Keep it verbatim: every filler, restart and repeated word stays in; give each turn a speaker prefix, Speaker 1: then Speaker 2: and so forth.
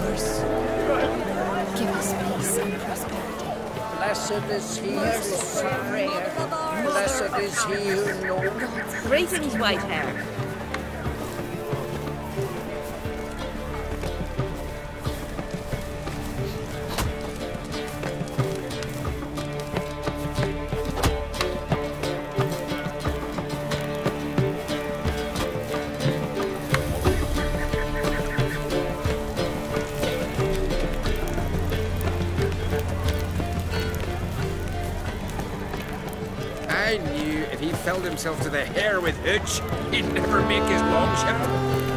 Speaker 1: yours. Give us peace and prosperity.
Speaker 2: Blessed is he who suffers. Blessed is he who knows.
Speaker 3: Greetings, white hair.
Speaker 4: I knew if he filled himself to the hair with hooch, he'd never make his long shift.